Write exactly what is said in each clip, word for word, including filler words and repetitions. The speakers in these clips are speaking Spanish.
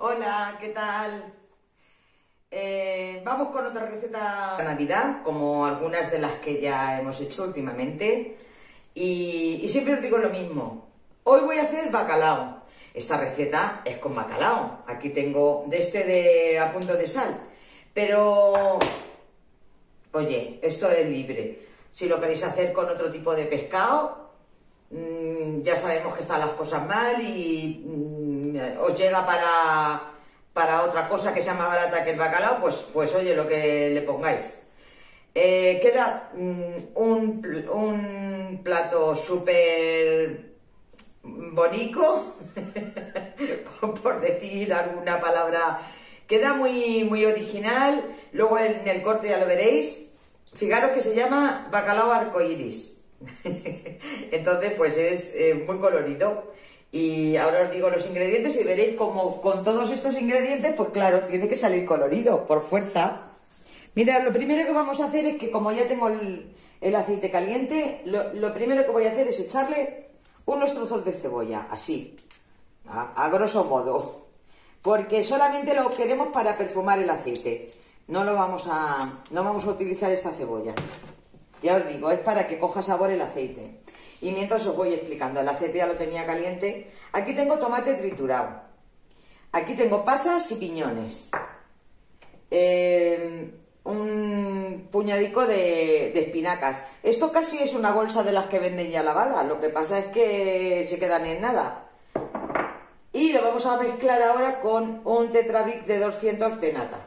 Hola, ¿qué tal? Eh, vamos con otra receta de Navidad, como algunas de las que ya hemos hecho últimamente. Y, y siempre os digo lo mismo. Hoy voy a hacer bacalao. Esta receta es con bacalao. Aquí tengo de este de a punto de sal. Pero, oye, esto es libre. Si lo queréis hacer con otro tipo de pescado, mmm, ya sabemos que están las cosas mal y mmm, os llega para, para otra cosa que sea más barata que el bacalao, pues, pues oye, lo que le pongáis. Eh, queda mmm, un, un plato súper bonito, por, por decir alguna palabra. Queda muy, muy original. Luego en el corte ya lo veréis. Fijaros que se llama bacalao arcoíris. Entonces pues es eh, muy colorido. Y ahora os digo los ingredientes y veréis como con todos estos ingredientes, pues claro, tiene que salir colorido, por fuerza. Mirad, lo primero que vamos a hacer es que como ya tengo el, el aceite caliente, lo, lo primero que voy a hacer es echarle unos trozos de cebolla, así, a, a grosso modo. Porque solamente lo queremos para perfumar el aceite. No lo vamos a, no vamos a utilizar esta cebolla. Ya os digo, es para que coja sabor el aceite. Y mientras os voy explicando, el aceite ya lo tenía caliente. Aquí tengo tomate triturado. Aquí tengo pasas y piñones. Eh, un puñadico de, de espinacas. Esto casi es una bolsa de las que venden ya lavadas. Lo que pasa es que se quedan en nada. Y lo vamos a mezclar ahora con un tetrabric de doscientos de nata.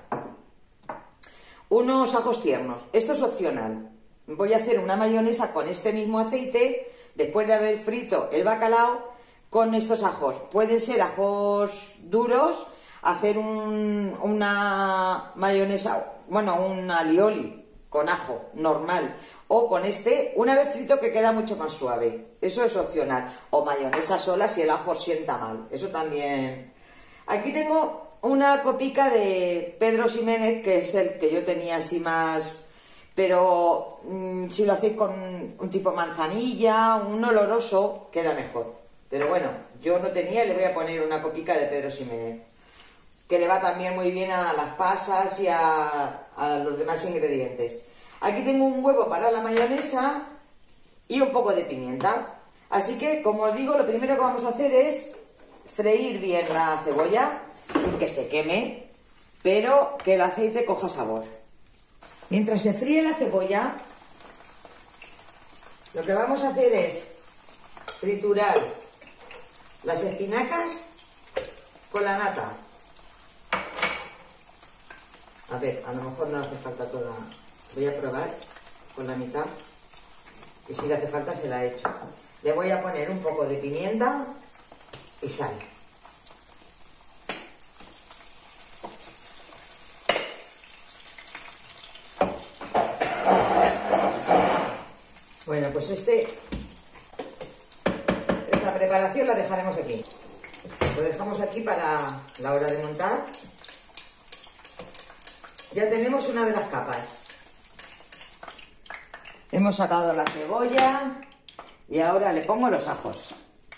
Unos ajos tiernos. Esto es opcional. Voy a hacer una mayonesa con este mismo aceite, después de haber frito el bacalao, con estos ajos. Pueden ser ajos duros, hacer un, una mayonesa, bueno, un alioli con ajo normal, o con este, una vez frito, que queda mucho más suave. Eso es opcional. O mayonesa sola si el ajo sienta mal. Eso también. Aquí tengo una copica de Pedro Ximénez, que es el que yo tenía así más, pero mmm, si lo hacéis con un tipo manzanilla, un oloroso, queda mejor. Pero bueno, yo no tenía y le voy a poner una copica de Pedro Ximénez, que le va también muy bien a las pasas y a, a los demás ingredientes. Aquí tengo un huevo para la mayonesa y un poco de pimienta. Así que, como os digo, lo primero que vamos a hacer es freír bien la cebolla, sin que se queme, pero que el aceite coja sabor. Mientras se fríe la cebolla, lo que vamos a hacer es triturar las espinacas con la nata. A ver, a lo mejor no hace falta toda. Voy a probar con la mitad y si le hace falta se la echo. Le voy a poner un poco de pimienta y sal. Bueno, pues este, esta preparación la dejaremos aquí. Lo dejamos aquí para la hora de montar. Ya tenemos una de las capas. Hemos sacado la cebolla y ahora le pongo los ajos.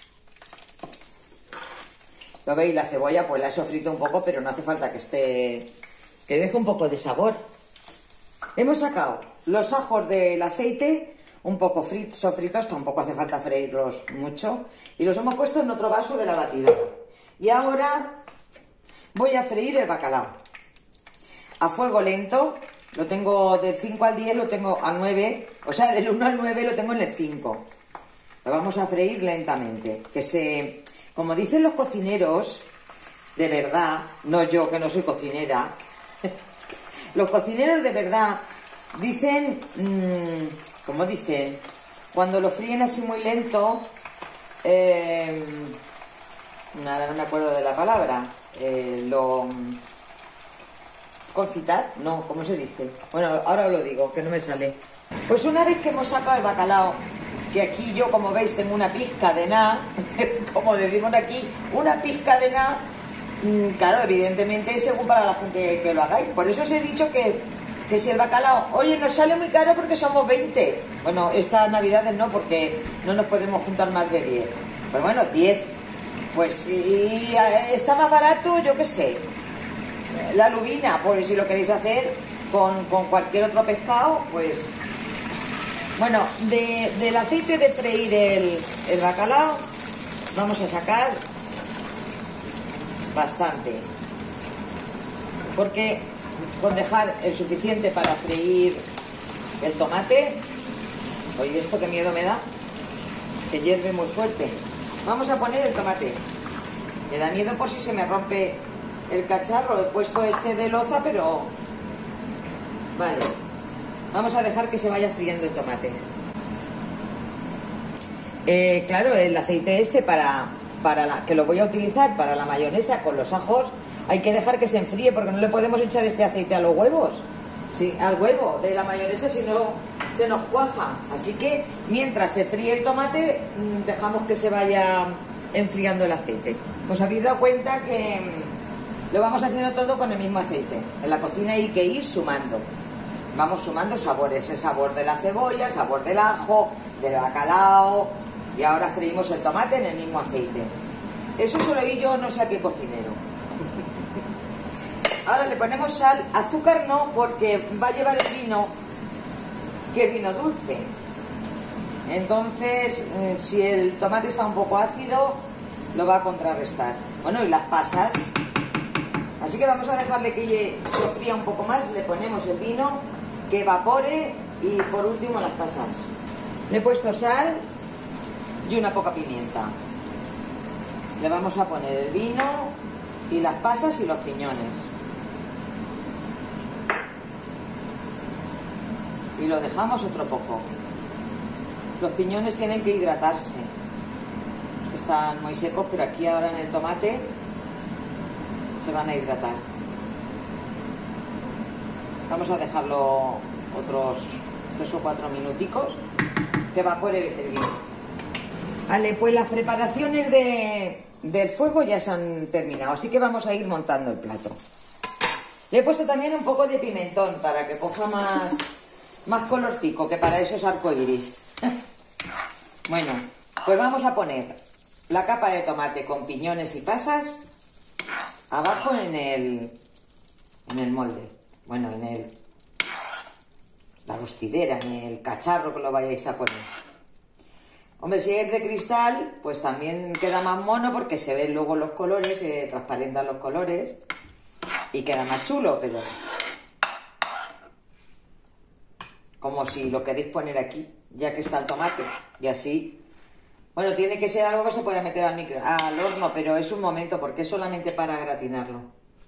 ¿Lo veis? La cebolla pues la he sofrito un poco, pero no hace falta que esté, que deje un poco de sabor. Hemos sacado los ajos del aceite, un poco fritos, sofritos, tampoco hace falta freírlos mucho, y los hemos puesto en otro vaso de la batidora. Y ahora voy a freír el bacalao a fuego lento. Lo tengo del cinco al diez, lo tengo a nueve, o sea, del uno al nueve lo tengo en el cinco. Lo vamos a freír lentamente, que se, como dicen los cocineros, de verdad, no yo que no soy cocinera, los cocineros de verdad dicen, mmm, ¿cómo dicen? Cuando lo fríen así muy lento, eh, nada, no me acuerdo de la palabra, eh, lo... ¿concitar? No, ¿cómo se dice? Bueno, ahora os lo digo, que no me sale. Pues una vez que hemos sacado el bacalao, que aquí yo, como veis, tengo una pizca de nada, como decimos aquí, una pizca de nada, mmm, claro, evidentemente, según para la gente que lo hagáis. Por eso os he dicho que, que si el bacalao, oye, nos sale muy caro porque somos veinte. Bueno, estas navidades no, porque no nos podemos juntar más de diez. Pero bueno, diez. Pues si está más barato, yo qué sé, la lubina, pues si lo queréis hacer con, con cualquier otro pescado, pues... Bueno, de, del aceite de freír el, el bacalao vamos a sacar bastante, porque con dejar el suficiente para freír el tomate... Oye, esto qué miedo me da, que hierve muy fuerte. Vamos a poner el tomate. Me da miedo por si se me rompe el cacharro. He puesto este de loza, pero... Vale. Vamos a dejar que se vaya friendo el tomate. Eh, claro, el aceite este para, para la, que lo voy a utilizar para la mayonesa con los ajos, hay que dejar que se enfríe porque no le podemos echar este aceite a los huevos. Sí, al huevo de la mayonesa, si no se nos cuaja. Así que mientras se fríe el tomate, dejamos que se vaya enfriando el aceite. ¿Os habéis dado cuenta que lo vamos haciendo todo con el mismo aceite? En la cocina hay que ir sumando. Vamos sumando sabores, el sabor de la cebolla, el sabor del ajo, del bacalao, y ahora freímos el tomate en el mismo aceite. Eso solo oí yo, no sé a qué cocinero. Ahora le ponemos sal, azúcar no, porque va a llevar el vino, que es vino dulce. Entonces, si el tomate está un poco ácido, lo va a contrarrestar. Bueno, y las pasas. Así que vamos a dejarle que se fría un poco más, le ponemos el vino, que evapore, y por último las pasas. Le he puesto sal y una poca pimienta. Le vamos a poner el vino y las pasas y los piñones. Y lo dejamos otro poco. Los piñones tienen que hidratarse. Están muy secos, pero aquí ahora en el tomate se van a hidratar. Vamos a dejarlo otros tres o cuatro minuticos que evapore el vino. Vale, pues las preparaciones de, del fuego ya se han terminado, así que vamos a ir montando el plato. Le he puesto también un poco de pimentón para que coja más... más colorcico, que para eso es arcoiris. Bueno, pues vamos a poner la capa de tomate con piñones y pasas abajo en el en el molde, bueno, en el la rostidera, en el cacharro que lo vayáis a poner. Hombre, si es de cristal, pues también queda más mono porque se ven luego los colores, se transparentan los colores y queda más chulo, pero... como si lo queréis poner aquí, ya que está el tomate, y así. Bueno, tiene que ser algo que se pueda meter al, micro, al horno, pero es un momento, porque es solamente para gratinarlo.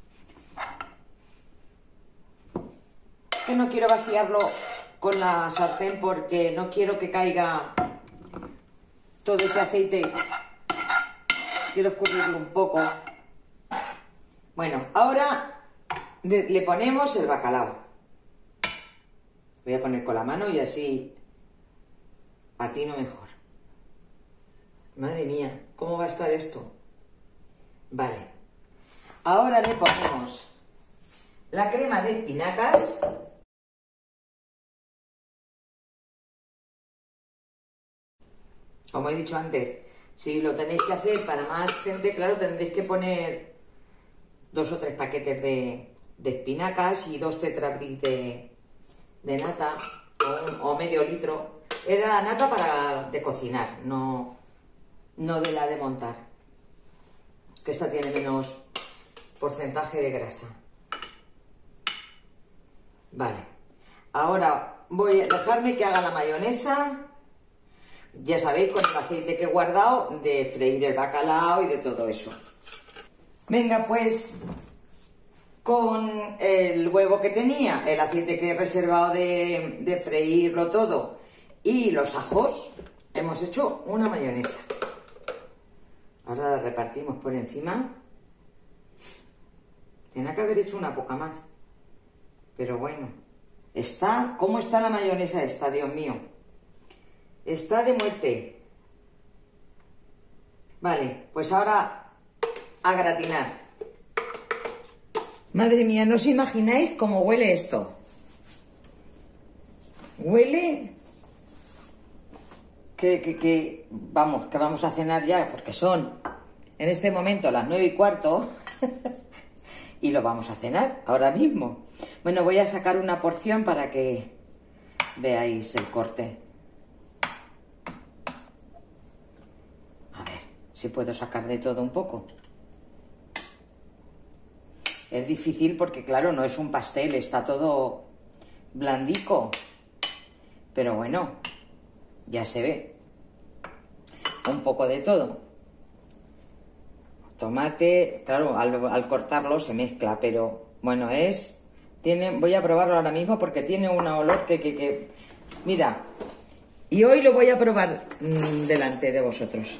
Que no quiero vaciarlo con la sartén porque no quiero que caiga todo ese aceite. Quiero escurrirlo un poco. Bueno, ahora le ponemos el bacalao. Voy a poner con la mano y así atino mejor. Madre mía, ¿cómo va a estar esto? Vale. Ahora le ponemos la crema de espinacas. Como he dicho antes, si lo tenéis que hacer para más gente, claro, tendréis que poner dos o tres paquetes de, de espinacas y dos tetrabric de... de nata o, o medio litro. Era nata para de cocinar, no, no de la de montar, que esta tiene menos porcentaje de grasa. Vale, ahora voy a dejarme que haga la mayonesa, ya sabéis, con el aceite que he guardado de freír el bacalao y de todo eso. Venga, pues... con el huevo que tenía, el aceite que he reservado de, de freírlo todo y los ajos, hemos hecho una mayonesa. Ahora la repartimos por encima. Tenía que haber hecho una poca más. Pero bueno, está... ¿Cómo está la mayonesa esta, Dios mío? Está de muerte. Vale, pues ahora a gratinar. Madre mía, no os imagináis cómo huele esto. Huele que, que, que, vamos, que vamos a cenar ya, porque son en este momento las nueve y cuarto y lo vamos a cenar ahora mismo. Bueno, voy a sacar una porción para que veáis el corte. A ver si puedo sacar de todo un poco. Es difícil porque, claro, no es un pastel, está todo blandico. Pero bueno, ya se ve. Un poco de todo. Tomate, claro, al, al cortarlo se mezcla, pero bueno, es... Tiene, voy a probarlo ahora mismo porque tiene un olor que, que, que... Mira, y hoy lo voy a probar mmm, delante de vosotros.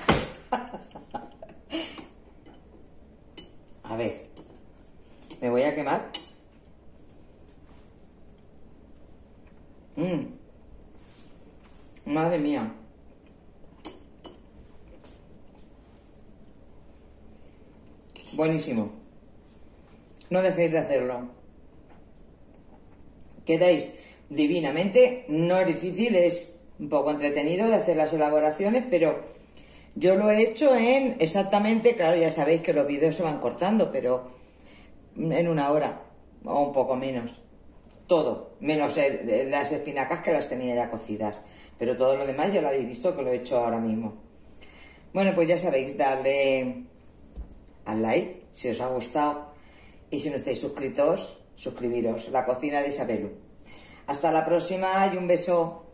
A ver, me voy a quemar. Mmm. Madre mía. Buenísimo. No dejéis de hacerlo. Quedáis divinamente. No es difícil, es un poco entretenido de hacer las elaboraciones, pero yo lo he hecho en exactamente, claro, ya sabéis que los vídeos se van cortando, pero en una hora o un poco menos. Todo, menos el, las espinacas que las tenía ya cocidas. Pero todo lo demás ya lo habéis visto que lo he hecho ahora mismo. Bueno, pues ya sabéis, darle al like si os ha gustado. Y si no estáis suscritos, suscribiros. La cocina de Isabelu. Hasta la próxima y un beso.